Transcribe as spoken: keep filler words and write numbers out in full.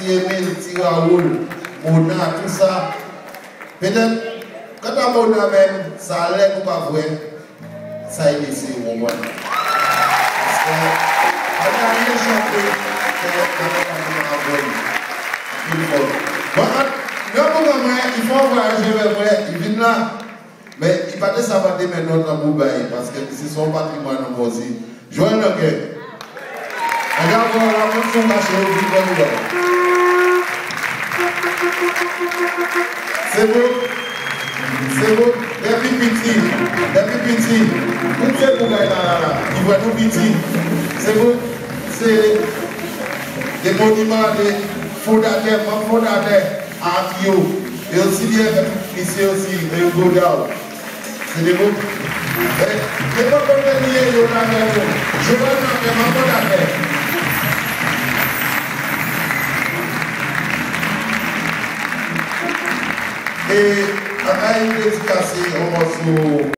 Emile, Ti Raoul, Mona, tout ça. Peut-être, quand on Mona même, ça a l'air ou pas vrai, ça a laissé au moins. Parce que, on a rien chanté, c'est il faut voyager vers moi, il vient là. Mais il ne peut pas s'avancer maintenant dans Boubaï parce que c'est son patrimoine aussi. Joël Noguet. Regarde la fonction cachée au bout. C'est beau. C'est beau. Depuis petit. Depuis petit. Tout ce Boubaï là, là, là. Il voit tout petit. C'est beau. C'est des monuments, des fondateurs, des fondateurs à Antio. Et aussi bien ici aussi, le Godard. C'est des mots. Et pas comme les liés, je vais je vais faire ma fondateur. Et à une dédicace, on va sur